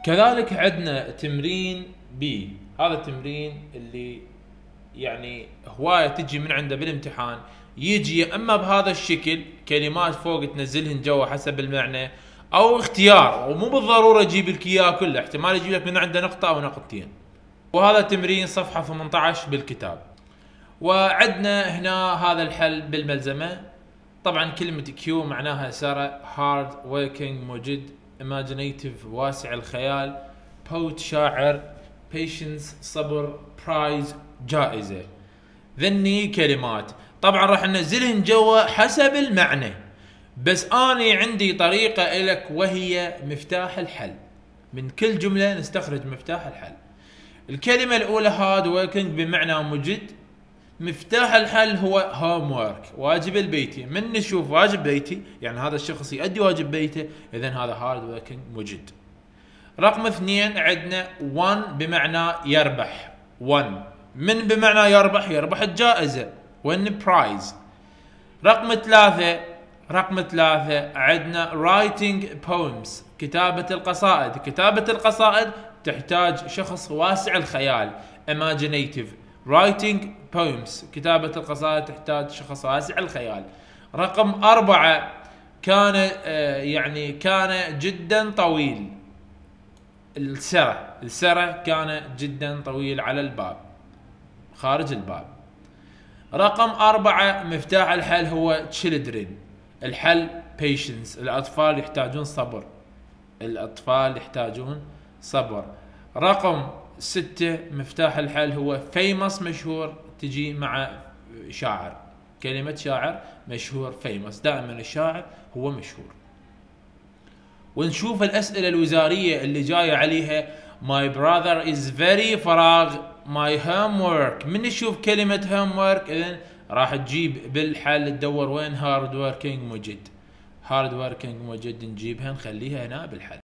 كذلك عندنا تمرين بي. هذا التمرين اللي يعني هواية تجي من عنده بالامتحان، يجي يا اما بهذا الشكل كلمات فوق تنزلهن جوا حسب المعنى، او اختيار، ومو بالضرورة يجيب لك اياه كله، احتمال يجيب لك من عنده نقطة او نقطتين. وهذا تمرين صفحة 18 بالكتاب. وعندنا هنا هذا الحل بالملزمة. طبعا كلمة كيو معناها سارة، هارد working مجد، imaginative واسع الخيال، poet شاعر، patience صبر، prize جائزة. ذني كلمات طبعا راح ننزلهن جوا حسب المعنى، بس اني عندي طريقة الك وهي مفتاح الحل. من كل جملة نستخرج مفتاح الحل. الكلمة الاولى hard working بمعنى مجد، مفتاح الحل هو homework واجب البيتي. من نشوف واجب بيتي يعني هذا الشخص يؤدي واجب بيته، اذا هذا hard working مجد. رقم 2 عندنا one بمعنى يربح. one من بمعنى يربح، يربح الجائزة وين prize. رقم 3 عندنا writing poems كتابة القصائد. كتابة القصائد تحتاج شخص واسع الخيال imaginative. writing poems كتابة القصائد تحتاج شخص واسع الخيال. رقم 4 كان جدا طويل. السرة كان جدا طويل على الباب خارج الباب. رقم 4 مفتاح الحل هو children. الحل patience. الأطفال يحتاجون صبر. رقم 6 مفتاح الحل هو famous مشهور، تجي مع شاعر. كلمة شاعر مشهور famous، دائما الشاعر هو مشهور. ونشوف الأسئلة الوزارية اللي جاية عليها. my brother is very فراغ my homework. من نشوف كلمة homework إذن راح تجيب بالحل تدور وين hard working مجد. hard working مجد نجيبها نخليها هنا بالحل.